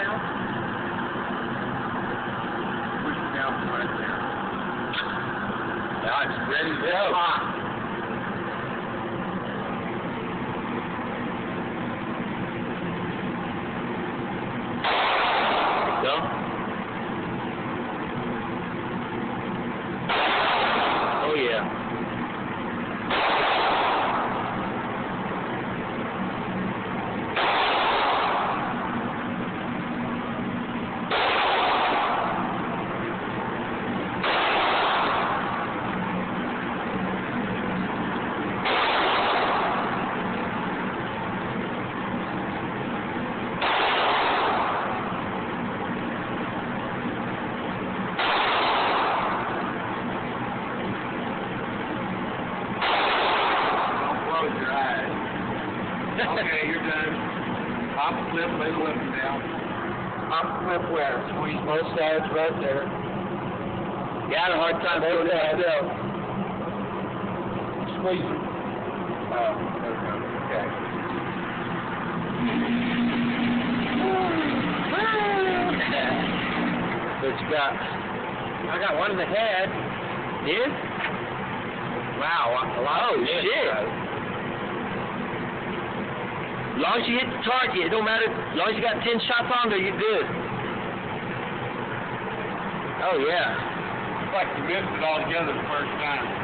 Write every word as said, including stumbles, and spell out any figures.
down? Push it down right there. Now it's ready to go. Hot. Go. Oh yeah. Close your eyes. Okay, you're done. Pop the clip, lay the weapon down. Pop the clip where? Squeeze both sides right there. You had a hard time doing that still. Squeeze it. Oh, okay. What you got? I got one in the head. Did? Wow, a lot Oh, of shit. shit. As long as you hit the target, it don't matter. As long as you got ten shots on there, you're good. Oh, yeah. It's like you missed it all together the first time.